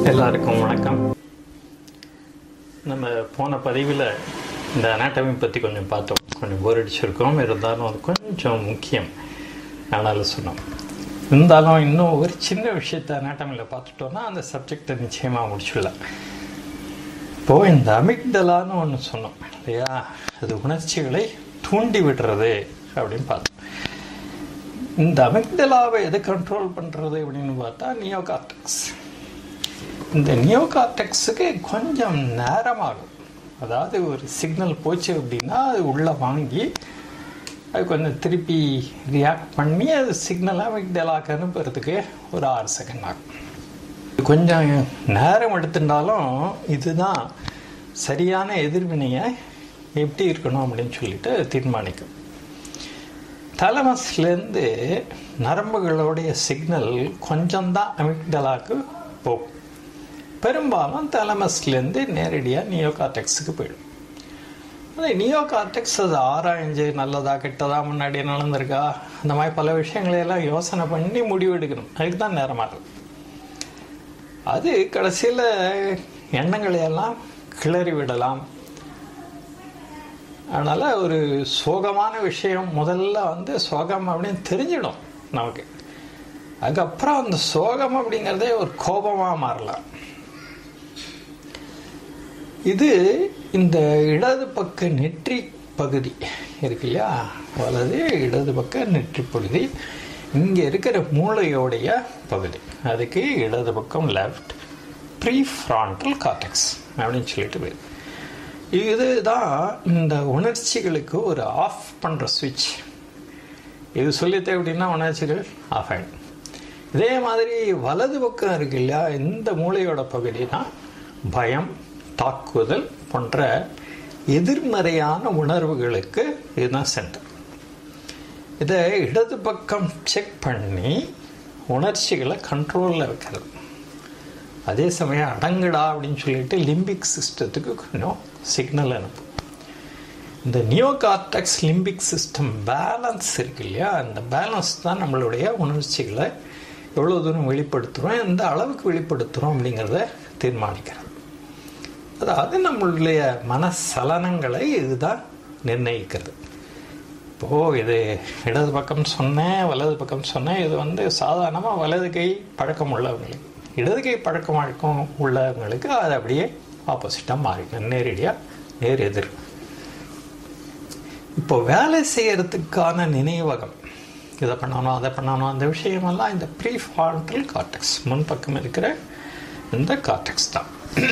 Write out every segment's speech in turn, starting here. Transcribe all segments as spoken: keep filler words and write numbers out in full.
எல்லாருக்கும் வணக்கம். நம்ம போன பதிவில் இந்த அனாட்டமி பற்றி கொஞ்சம் பார்த்தோம். கொஞ்சம் போர் அடிச்சிருக்கோம், இருந்தாலும் அது கொஞ்சம் முக்கியம் அதனால் சொன்னோம். இருந்தாலும் இன்னும் ஒரு சின்ன விஷயத்தை அனாட்டமியில் பார்த்துட்டோன்னா அந்த சப்ஜெக்டை நிச்சயமாக முடிச்சுடலாம். இப்போது இந்த அமிக்டலான்னு ஒன்று சொன்னோம் இல்லையா, அது உணர்ச்சிகளை தூண்டி விடுறது அப்படின்னு பார்த்தோம். இந்த அமிக்டலாவை எது கண்ட்ரோல் பண்ணுறது அப்படின்னு பார்த்தா நியோ கார்டெக்ஸ். இந்த நியோ கார்டெக்ஸுக்கு கொஞ்சம் நேரமாகும். அதாவது ஒரு சிக்னல் போச்சு அப்படின்னா அது உள்ளே வாங்கி அது கொஞ்சம் திருப்பி ரியாக்ட் பண்ணி அது சிக்னல் அமிக்டலாக்கு அனுப்புறதுக்கு ஒரு ஆறு செகண்ட் ஆகும். கொஞ்சம் நேரம் எடுத்துட்டாலும் இதுதான் சரியான எதிர்வினையை எப்படி இருக்கணும் அப்படின்னு சொல்லிட்டு தீர்மானிக்கும். தலமஸ்லேருந்து நரம்புகளுடைய சிக்னல் கொஞ்சம்தான் அமிக்டலாக்கு போகும். பெரும்பாலும் தலமஸ்லேருந்து நேரடியாக நியோ கார்டெக்ஸுக்கு போயிடும். அந்த நியோ கார்டெக்ஸ் அது ஆராய்ஞ்சு நல்லதா கெட்டதா முன்னாடி நடந்திருக்கா அந்த மாதிரி பல விஷயங்களையெல்லாம் யோசனை பண்ணி முடிவு எடுக்கணும். அதுக்கு தான் நேரமாகும். அது கடைசியில் எண்ணங்களையெல்லாம் கிளறி விடலாம். அதனால் ஒரு சோகமான விஷயம் முதல்ல வந்து சோகம் அப்படின்னு தெரிஞ்சிடும் நமக்கு. அதுக்கப்புறம் அந்த சோகம் அப்படிங்கிறதே ஒரு கோபமாக மாறலாம். இது இந்த இடது பக்க நெற்றி பகுதி இருக்கு இல்லையா, வலது இடது பக்க நெற்றி பகுதி இங்கே இருக்கிற மூளையோடைய பகுதி, அதுக்கு இடது பக்கம் லெஃப்ட் ப்ரீஃப்ரான்டல் கார்டெக்ஸ் அப்படின்னு சொல்லிட்டு போயிரு. இதுதான் இந்த உணர்ச்சிகளுக்கு ஒரு ஆஃப் பண்ணுற சுவிட்ச். இது சொல்லித்தே அப்படின்னா உணர்ச்சிகள் ஆஃப் ஆகிடும். இதே மாதிரி வலது பக்கம் இருக்கு இல்லையா, இந்த மூளையோட பகுதி தான் பயம், தாக்குதல் போன்ற எதிர்மறையான உணர்வுகளுக்கு இதுதான் சென்டர். இதை இடது பக்கம் செக் பண்ணி உணர்ச்சிகளை கண்ட்ரோலில் வைக்கிறது. அதே சமயம் அடங்குடா அப்படின்னு சொல்லிட்டு லிம்பிக் சிஸ்டத்துக்கு கொஞ்சம் சிக்னல் அனுப்பும். இந்த neo cortex limbic system balance இருக்கு இல்லையா, அந்த பேலன்ஸ் தான் நம்மளுடைய உணர்ச்சிகளை எவ்வளோ தூரம் வெளிப்படுத்துகிறோம், எந்த அளவுக்கு வெளிப்படுத்துகிறோம் அப்படிங்கிறத தீர்மானிக்கிறது. அதாவது நம்மளுடைய மனசலனங்களை இதுதான் நிர்ணயிக்கிறது. இப்போது இது இடது பக்கம் சொன்னேன், வலது பக்கம் சொன்னேன். இது வந்து சாதாரணமாக வலது கை பழக்கம் உள்ளவங்களுக்கு, இடது கை பழக்கம் வழக்கம் உள்ளவங்களுக்கு அது அப்படியே ஆப்போசிட்டாக மாறிடும், நேரடியாக நேர் எதிர். இப்போ வேலை செய்யறதுக்கான நினைவகம், இதை பண்ணணும் அதை பண்ணணும் அந்த விஷயமெல்லாம் இந்த ப்ரீஃப்ரான்டல் கார்டெக்ஸ் முன்பக்கம் இருக்கிற இந்த கார்டெக்ஸ் தான்.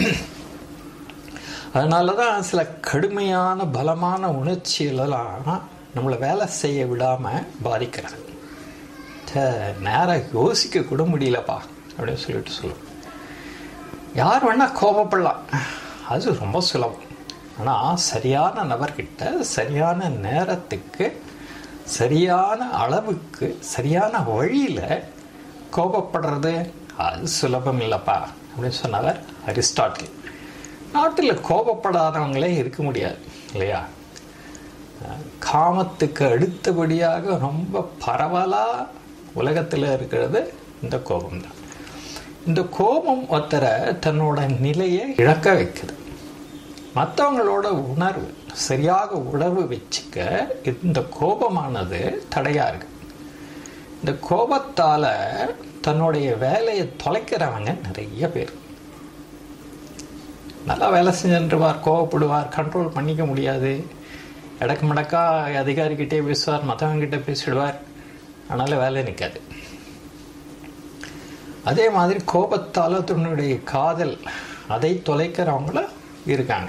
அதனால தான் சில கடுமையான பலமான உணர்ச்சிகளெல்லாம் நம்மளை வேலை செய்ய விடாமல் பாதிக்கிறது. நேரம் யோசிக்க கூட முடியலப்பா அப்படின்னு சொல்லிட்டு சொல்லுவோம். யார் வேணால் கோபப்படலாம், அது ரொம்ப சுலபம். ஆனால் சரியான நபர்கிட்ட சரியான நேரத்துக்கு சரியான அளவுக்கு சரியான வழியில் கோபப்படுறது அது சுலபம் இல்லைப்பா அப்படின்னு சொன்னவர் அரிஸ்டாட்டில். நாட்டில் கோபப்படாதவங்களே இருக்க முடியாது இல்லையா. காமத்துக்கு அடுத்தபடியாக ரொம்ப பரவலாக உலகத்தில் இருக்கிறது இந்த கோபம்தான். இந்த கோபம் ஒருத்தரை தன்னோட நிலையை இழக்க வைக்குது. மற்றவங்களோட உணர்வு சரியாக உணர்வு வச்சுக்க இந்த கோபமானது தடையாக இருக்கு. இந்த கோபத்தால் தன்னுடைய வேலையை தொலைக்கிறவங்க நிறைய பேர். நல்லா வேலை செஞ்சுருவார், கோவப்படுவார், கண்ட்ரோல் பண்ணிக்க முடியாது, இடக்கு மடக்கா அதிகாரிக்கிட்டே பேசுவார், மற்றவங்கிட்ட பேசிடுவார், அதனால் வேலை நிற்காது. அதே மாதிரி கோபத்தால் தன்னுடைய காதல் அதை தொலைக்கிறவங்களும் இருக்காங்க.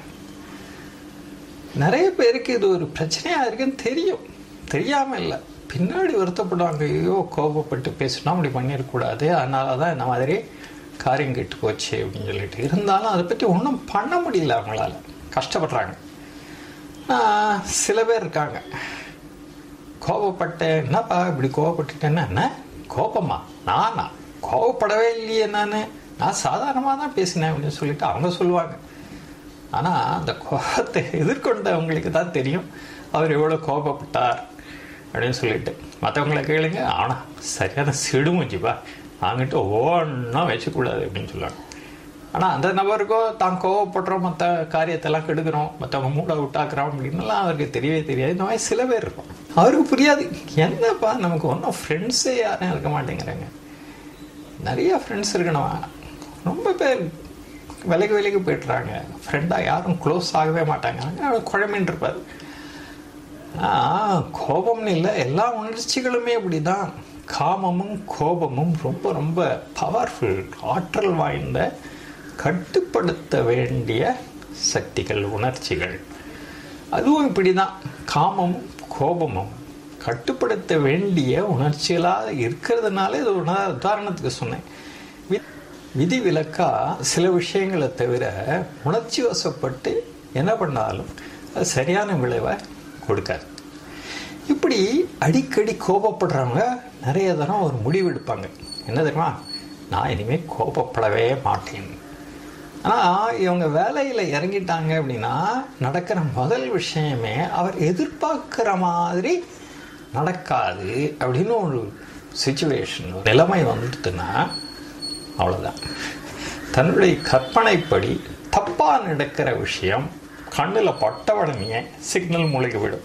நிறைய பேருக்கு இது ஒரு பிரச்சனையாக இருக்குன்னு தெரியும், தெரியாமல் இல்லை, பின்னாடி வருத்தப்படுவாங்க. ஐயோ கோபப்பட்டு பேசினா அப்படி பண்ணிடக்கூடாது, அதனால தான் இந்த மாதிரி காரியம் கெட்டு போச்சு அப்படின்னு சொல்லிட்டு. இருந்தாலும் அதை பற்றி ஒன்றும் பண்ண முடியல, அவங்களால கஷ்டப்படுறாங்க. சில பேர் இருக்காங்க, கோபப்பட்டேன், என்னப்பா இப்படி கோபப்பட்டுட்டேன்னா என்ன கோபமா, நானா கோபப்படவே இல்லையே, நான் நான் சாதாரணமாக தான் பேசினேன் அப்படின்னு சொல்லிட்டு அவங்க சொல்லுவாங்க. ஆனால் அந்த கோபத்தை எதிர்கொண்டவங்களுக்கு தான் தெரியும் அவர் எவ்வளோ கோபப்பட்டார் அப்படின்னு சொல்லிட்டு. மற்றவங்களை கேளுங்க, ஆனால் சரியான சிடுமூஞ்சிப்பா, அங்கிட்ட ஒன்றா வச்சுக்கூடாது அப்படின்னு சொல்லுவாங்க. ஆனால் அந்த நபருக்கோ தான் கோவப்படுறோம், மற்ற காரியத்தெல்லாம் கெடுக்கிறோம், மற்றவங்க மூட விட்டாக்குறோம் அப்படின்னுலாம் அவருக்கு தெரியவே தெரியாது. இந்த மாதிரி சில பேர் இருக்கும், அவருக்கு புரியாது. என்னப்பா நமக்கு ஒன்றும் ஃப்ரெண்ட்ஸே யாரும் இருக்க மாட்டேங்கிறாங்க. நிறைய ஃப்ரெண்ட்ஸ் இருக்கணும், ரொம்ப பேர் விலைக்கு விலைக்கு போய்ட்டுறாங்க, ஃப்ரெண்டாக யாரும் க்ளோஸ் ஆகவே மாட்டாங்க. குழம்பின்னு இருப்பார். ஆனால் கோபம்னு இல்லை, எல்லா உணர்ச்சிகளுமே அப்படி தான். காமமும் கோபமும் ரொம்ப ரொம்ப பவர்ஃபுல், ஆற்றல் வாய்ந்த, கட்டுப்படுத்த வேண்டிய சக்திகள், உணர்ச்சிகள். அதுவும் இப்படி தான். காமமும் கோபமும் கட்டுப்படுத்த வேண்டிய உணர்ச்சிகளாக இருக்கிறதுனால இது உதாரணத்துக்கு சொன்னேன். விதி விலக்கா சில விஷயங்களை தவிர உணர்ச்சி வசப்பட்டு என்ன பண்ணாலும் அது சரியான விளைவை கொடுக்காது. இப்படி அடிக்கடி கோபப்படுறவங்க நிறைய தரம் ஒரு முடிவு எடுப்பாங்க. என்ன தெரியுமா? நான் இனிமேல் கோபப்படவே மாட்டேன். ஆனால் இவங்க வேலையில் இறங்கிட்டாங்க அப்படின்னா நடக்கிற முதல் விஷயமே அவர் எதிர்பார்க்குற மாதிரி நடக்காது அப்படின்னு ஒரு சிச்சுவேஷன், ஒரு நிலைமை வந்துட்டுன்னா அவ்வளோதான். தன்னுடைய கற்பனைப்படி தப்பாக நடக்கிற விஷயம் கண்ணில் பட்ட உடனே சிக்னல் மூளைக்கு விடும்.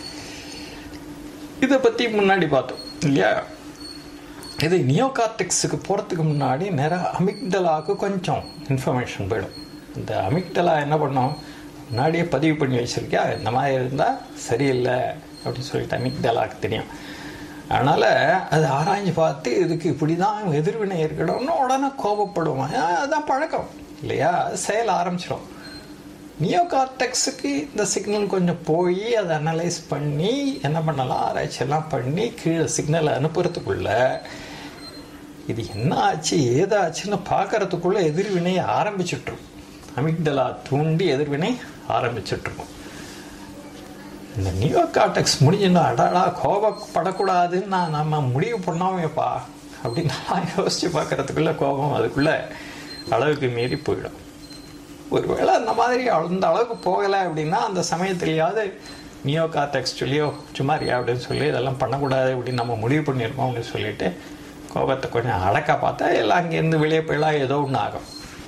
இதை பற்றி முன்னாடி பார்த்தோம் இல்லையா? இது நியோகார்டெக்ஸுக்கு போகிறதுக்கு முன்னாடி நேராக அமிக்டலாவுக்கு கொஞ்சம் இன்ஃபர்மேஷன் போயிடும். இந்த அமிக்டலா என்ன பண்ணோம், முன்னாடியே பதிவு பண்ணி வச்சுருக்கியா, இந்த மாதிரி இருந்தால் சரியில்லை அப்படின்னு சொல்லிட்டு அமிக்டலாவுக்கு தெரியும். அதனால் அது ஆராய்ஞ்சு பார்த்து இதுக்கு இப்படி தான் எதிர்வினை இருக்கணும்னு உடனே கோபப்படுவோம். அதுதான் பழக்கம் இல்லையா? செயல் ஆரம்பிச்சிடும். நியோகார்டெக்ஸுக்கு இந்த சிக்னல் கொஞ்சம் போய் அதை அனலைஸ் பண்ணி என்ன பண்ணலாம், ஆராய்ச்சியெல்லாம் பண்ணி கீழே சிக்னலை அனுப்புறதுக்குள்ள இது என்ன ஆச்சு ஏதாச்சுன்னு பார்க்கறதுக்குள்ள எதிர்வினை ஆரம்பிச்சுட்ருக்கும். அமிக்டலா தூண்டி எதிர்வினை ஆரம்பிச்சுட்ருக்கும். இந்த நியோகார்டெக்ஸ் முடிஞ்சுன்னா அடாடா கோபப்படக்கூடாதுன்னு நான் நம்ம முடிவு பண்ணாமேப்பா அப்படின்னு நான் யோசிச்சு பார்க்கறதுக்குள்ள கோபம் அதுக்குள்ள அளவுக்கு மீறி போயிடும். ஒருவேளை அந்த மாதிரி அந்த அளவுக்கு போகலை அப்படின்னா அந்த சமயத்துலையாவது நியோகார்டெக்ஸ் சொல்லியோ சும்மா இருக்கியா அப்படின்னு சொல்லி இதெல்லாம் பண்ணக்கூடாது அப்படின்னு நம்ம முடிவு பண்ணியிருக்கோம் அப்படின்னு சொல்லிட்டு கோபத்தை கொஞ்சம் அடக்க பார்த்தா எல்லாம் அங்கேருந்து வெளியே போயெல்லாம் ஏதோ ஒன்று ஆகும்.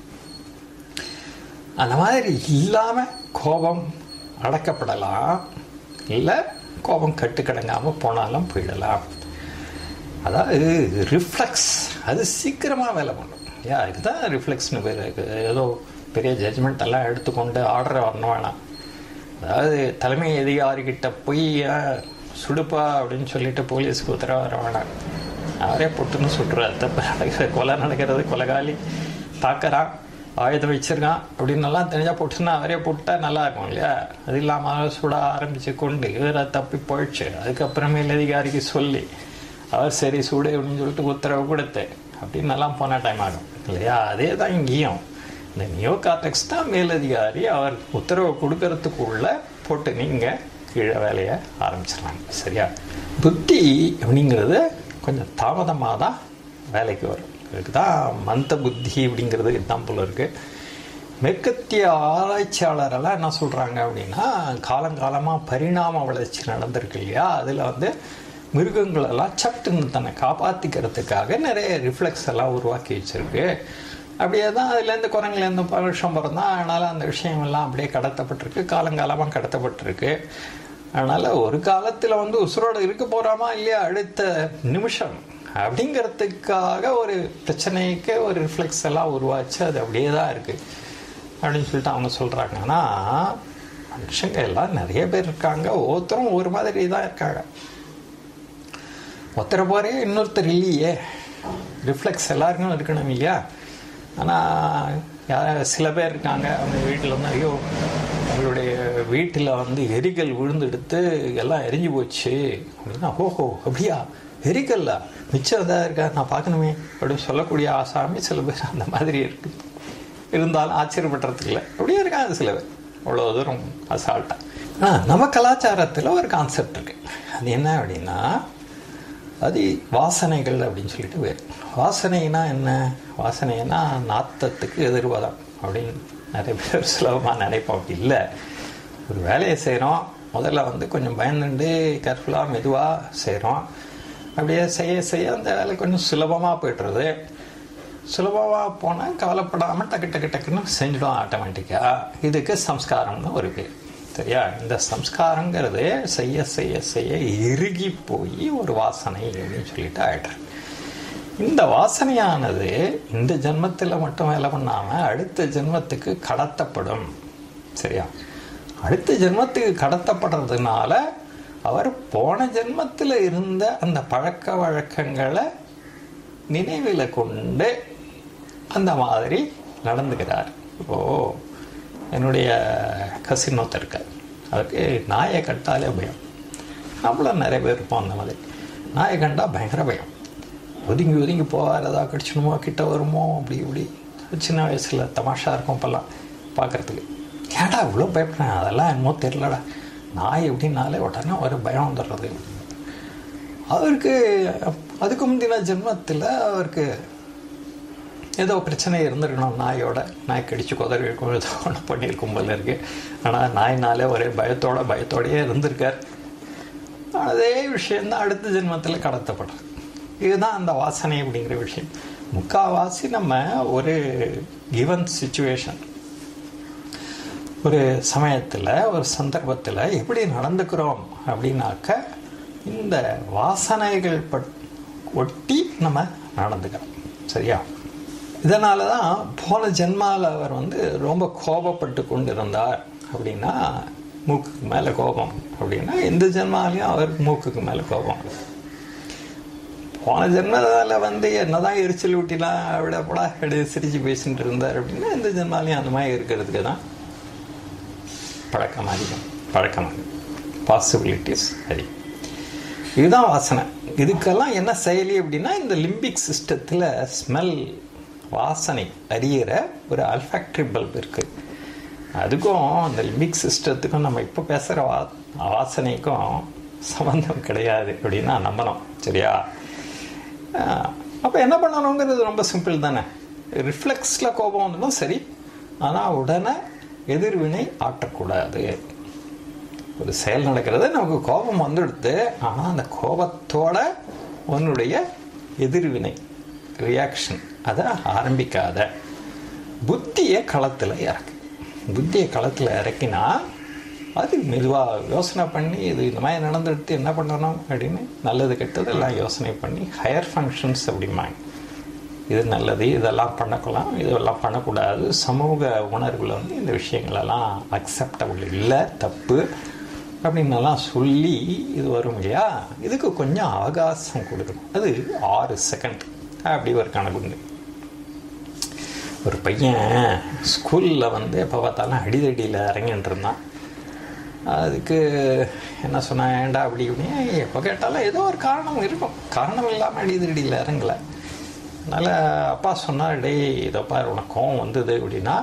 அந்த மாதிரி இல்லாமல் கோபம் அடக்கப்படலாம், இல்லை கோபம் கட்டுக்கடங்காமல் போனாலும் போயிடலாம். அதாவது ரிஃப்ளெக்ஸ் அது சீக்கிரமாக வேலை பண்ணும். யா இதுதான் ரிஃப்ளெக்ஸ்னு பேர். ஏதோ பெரிய ஜட்ஜ்மெண்ட் எல்லாம் எடுத்துக்கொண்டு ஆர்டரை வரணும் வேணாம். அதாவது தலைமை அதிகாரிகிட்ட போய் சுடுப்பா அப்படின்னு சொல்லிட்டு போலீஸுக்கு உத்தரவு வர வேணாம். அவரே பொட்டுன்னு சுட்டுறாரு. தப்பு நடக்கிற கொலை நடக்கிறது, கொலைகாலி தாக்குறான், ஆயுதம் வச்சிருக்கான் அப்படின்னு எல்லாம் தெரிஞ்சால் போட்டுன்னா அவரே போட்டா நல்லா இருக்கும் இல்லையா? அது இல்லாமல் சுட ஆரம்பித்து கொண்டு இவரை தப்பி போயிடுச்சு. அதுக்கப்புறமேல் அதிகாரிக்கு சொல்லி அவர் சரி சுடு அப்படின்னு சொல்லிட்டு உத்தரவு கொடுத்து அப்படின்னு எல்லாம் போன டைம் ஆகும் இல்லையா? அதே தான் இங்கேயும். இந்த நியோகார்டெக்ஸ் தான் மேலதிகாரி, அவர் உத்தரவு கொடுக்கறதுக்குள்ள போட்டு நீங்கள் கீழே வேலையை ஆரம்பிச்சிடலாங்க. சரியா? புத்தி அப்படிங்கிறது கொஞ்சம் தாமதமாக தான் வேலைக்கு வரும். இதுக்கு தான் மந்த புத்தி அப்படிங்கிறது எக்ஸாம்பிள் இருக்குது. மேற்கத்திய ஆராய்ச்சியாளரெல்லாம் என்ன சொல்கிறாங்க அப்படின்னா, காலங்காலமாக பரிணாம வளர்ச்சி நடந்திருக்கு இல்லையா? அதில் வந்து மிருகங்களெல்லாம் சட்டுன்னு தன்னை காப்பாற்றிக்கிறதுக்காக நிறைய ரிஃப்ளெக்ஸ் எல்லாம் உருவாக்கி வச்சுருக்கு. அப்படியே தான் அதுலேருந்து குரங்குலேருந்து வருஷம் பிறந்தான். அதனால் அந்த விஷயமெல்லாம் அப்படியே கடத்தப்பட்டிருக்கு, காலங்காலமாக கடத்தப்பட்டிருக்கு. அதனால் ஒரு காலத்தில் வந்து உசுரோடு இருக்க போகிறாமா இல்லையா அடுத்த நிமிஷம் அப்படிங்கிறதுக்காக ஒரு பிரச்சனைக்கு ஒரு ரிஃப்ளெக்ஸ் எல்லாம் உருவாச்சு. அது அப்படியே தான் இருக்குது அப்படின்னு சொல்லிட்டு அவங்க சொல்கிறாங்க. ஆனால் மனுஷங்க எல்லாம் நிறைய பேர் இருக்காங்க, ஒவ்வொருத்தரும் ஒரு மாதிரி தான் இருக்காங்க. ஒருத்தரை போகிறே இன்னொருத்தர் இல்லையே, ரிஃப்ளெக்ஸ் எல்லாருக்கும் இருக்கணும் இல்லையா? ஆனால் யார் சில பேர் இருக்காங்க, அவங்க வீட்டில் வந்து ஐயோ அவங்களுடைய வீட்டில் வந்து எரிகல் விழுந்தெடுத்து எல்லாம் எரிஞ்சு போச்சு அப்படின்னா, ஓஹோ அப்படியா எரிகல்லா மிச்சம் இதாக இருக்கா நான் பார்க்கணுமே அப்படின்னு சொல்லக்கூடிய ஆசாமி சில பேர் அந்த மாதிரி இருக்கு. இருந்தாலும் ஆச்சரியப்படுறதுக்கு இல்லை, அப்படியே இருக்காங்க சில பேர் அவ்வளோ தூரம் அசால்ட்டாக. ஆ நம்ம கலாச்சாரத்தில் ஒரு கான்செப்ட் இருக்கு. அது என்ன அப்படின்னா, அது வாசனைகள் அப்படின்னு சொல்லிட்டு வேறு. வாசனைனா என்ன? வாசனைனா நாத்தத்துக்கு எதிர்வாதம் அப்படின்னு நிறைய பேர் சுலபமாக நினைப்போம். அப்படி இல்லை. ஒரு வேலையை செய்கிறோம், முதல்ல வந்து கொஞ்சம் பயந்துண்டு கேர்ஃபுல்லாக மெதுவாக செய்கிறோம். அப்படியே செய்ய செய்ய அந்த வேலை கொஞ்சம் சுலபமாக போய்ட்டுறது. சுலபமாக போனால் கவலைப்படாமல் டக்கு டக்கு டக்குன்னு செஞ்சிடும் ஆட்டோமேட்டிக்காக. இதுக்கு சம்ஸ்காரம்னு ஒரு பேர். சரியா? இந்த சம்ஸ்காரங்கிறது செய்ய செய்ய செய்ய இறுகி போய் ஒரு வாசனை அப்படின்னு சொல்லிட்டு ஆயிடுறேன். இந்த வாசனையானது இந்த ஜென்மத்தில் மட்டும் வேலை பண்ணாமல் அடுத்த ஜென்மத்துக்கு கடத்தப்படும். சரியா? அடுத்த ஜென்மத்துக்கு கடத்தப்படுறதுனால அவர் போன ஜென்மத்தில் இருந்த அந்த பழக்க வழக்கங்களை நினைவில் கொண்டு அந்த மாதிரி நடந்துக்கிறார். இப்போது என்னுடைய கசின் ஒருத்தர் இருக்கார். அதுக்கு நாயை கட்டாலே பயம். நம்மளும் நிறைய பேர் இருப்போம் அந்த மாதிரி. நாயை கண்டா பயங்கர பயம். ஒதுங்கி ஒதுங்கி போவார். ஏதாவது கடிச்சணுமோ கிட்ட வருமோ அப்படி இப்படி. சின்ன வயசில் தமாஷா இருக்கும் இப்போல்லாம் பார்க்குறதுக்கு. ஏடா இவ்வளோ பயப்படுறேன், அதெல்லாம் என்னமோ தெரிலடா. நாய் எப்படின்னாலே உடனே ஒரு பயம் வந்துடுறது. அவருக்கு அதுக்கு முந்தின ஜென்மத்தில் அவருக்கு ஏதோ பிரச்சனை இருந்திருக்கணும் நாயோட. நாய் கடிச்சு குதறி இருக்கும், ஏதோ ஒன்று பண்ணியிருக்கும் போல இருக்கு. ஆனால் நாயினாலே ஒரே பயத்தோட பயத்தோடையே இருந்திருக்கார். அதே விஷயந்தான் அடுத்த ஜென்மத்தில் கடத்தப்படுறது. இதுதான் அந்த வாசனை அப்படிங்கிற விஷயம். முக்கால்வாசி நம்ம ஒரு கிவன் சிச்சுவேஷன், ஒரு சமயத்தில் ஒரு சந்தர்ப்பத்தில் எப்படி நடந்துக்கிறோம் அப்படின்னாக்க இந்த வாசனைகள் பட் ஒட்டி நம்ம நடந்துக்கிறோம். சரியா? இதனால தான் போன ஜென்மாவில் அவர் வந்து ரொம்ப கோபப்பட்டு கொண்டு இருந்தார் அப்படின்னா மூக்குக்கு மேலே கோபம் அப்படின்னா இந்த ஜென்மாலையும் அவருக்கு மூக்குக்கு மேலே கோபம். போன ஜென்மத்தில் வந்து என்னதான் எரிச்சல் ஊட்டிலாம் விடப்படா அப்படியே சிரிச்சு பேசிட்டு இருந்தார் அப்படின்னா இந்த ஜென்மாலையும் அந்த மாதிரி இருக்கிறதுக்கு தான் பழக்கம் அதிகம். பழக்கம் பாசிபிலிட்டிஸ் அதிகம். இதுதான் வாசனை. இதுக்கெல்லாம் என்ன செயலி அப்படின்னா இந்த லிம்பிக் சிஸ்டத்தில் ஸ்மெல் வாசனை அறிகிற ஒரு அல்ஃபாக்டரி பல்ப் இருக்குது. அதுக்கும் அந்த லிம்பிக் சிஸ்டத்துக்கும் நம்ம இப்போ பேசுகிற வா வாசனைக்கும் சம்பந்தம் கிடையாது அப்படின்னு நான் நம்பணும். சரியா? அப்போ என்ன பண்ணணுங்கிறது ரொம்ப சிம்பிள் தானே. ரிஃப்ளெக்ஸில் கோபம் வந்தாலும் சரி, ஆனால் உடனே எதிர்வினை ஆட்டக்கூடாது. ஒரு செயல் நடக்கிறது, நமக்கு கோபம் வந்துடுது, ஆனால் அந்த கோபத்தோட உன்னுடைய எதிர்வினை ரியாக்ஷன் அதை ஆரம்பிக்காத. புத்தியை களத்தில் இறக்கு. புத்தியை களத்தில் இறக்கினா அது மெதுவாக யோசனை பண்ணி இது இந்த மாதிரி நடந்துடுத்து என்ன பண்ணணும் அப்படின்னு நல்லது கெட்டது எல்லாம் யோசனை பண்ணி ஹையர் ஃபங்க்ஷன்ஸ் அப்படிம்பாங்க. இது நல்லது, இதெல்லாம் பண்ணக்கலாம், இதெல்லாம் பண்ணக்கூடாது. சமூக உணர்வில் வந்து இந்த விஷயங்களெல்லாம் அக்செப்டபிள் இல்லை, தப்பு அப்படின்னெல்லாம் சொல்லி இது வரும் இல்லையா? இதுக்கு கொஞ்சம் அவகாசம் கொடுக்கணும். அது ஆறு செகண்ட் அப்படி ஒரு கணக்குண்டு. ஒரு பையன் ஸ்கூலில் வந்து எப்போ பார்த்தாலும் அடிதடியில் இறங்கிட்டு இருந்தான். அதுக்கு என்ன சொன்னேன், ஏண்டா அப்படி இப்படின்னு எப்போ கேட்டாலும் ஏதோ ஒரு காரணம் இருக்கும், காரணம் இல்லாமல் அடிதடியில் இறங்கலை. அதனால் அப்பா சொன்னார், டே இதப்பா உனக்கு கோவம் வந்தது அப்படின்னா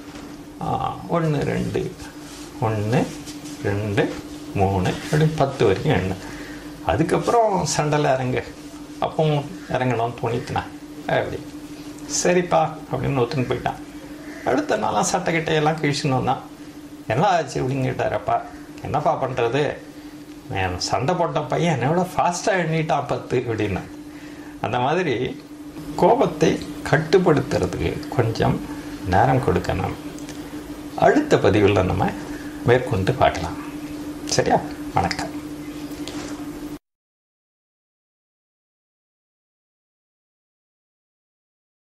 ஒன்று ரெண்டு ஒன்று ரெண்டு மூணு அப்படின்னு பத்து வரைக்கும் எண்ணு, அதுக்கப்புறம் சண்டையில் இறங்கு, அப்பவும் இறங்கணும்னு தோணித்துனா அப்படி. சரிப்பா அப்படின்னு ஒத்துன்னு போயிட்டான். அடுத்த நாளாக சட்டை கிட்டையெல்லாம் கிழிச்சுன்னு வந்தான். என்ன ஆச்சு அப்படின்னு கேட்டாரப்பா. என்னப்பா பண்ணுறது, நான் சண்டை போட்ட பையன் என்னை விட ஃபாஸ்ட்டாக எண்ணிட்டான் பத்து அப்படின்னா. அந்த மாதிரி கோபத்தை கட்டுப்படுத்துறதுக்கு கொஞ்சம் நேரம் கொடுக்கணும். அடுத்த பதிவில் நம்ம மேற்கொண்டு பார்க்கலாம். சரியா? வணக்கம்.